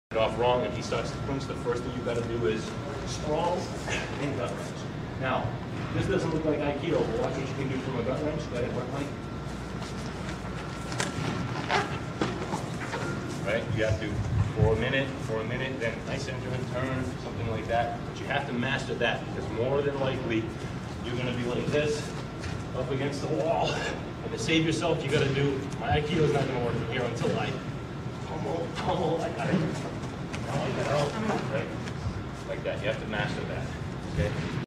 it off wrong and he starts to clinch, the first thing you got to do is sprawl and gut wrench. Now, this doesn't look like Aikido, but watch what you can do from a gut wrench. Go ahead, work, Mike. Right? You have to, for a minute, then nice engine turn, something like that. But you have to master that because more than likely you're going to be like this, up against the wall. And to save yourself, you got to do, my Aikido is not going to work from here until I pummel, I got it. Now I got it, right? Like that. You have to master that, okay?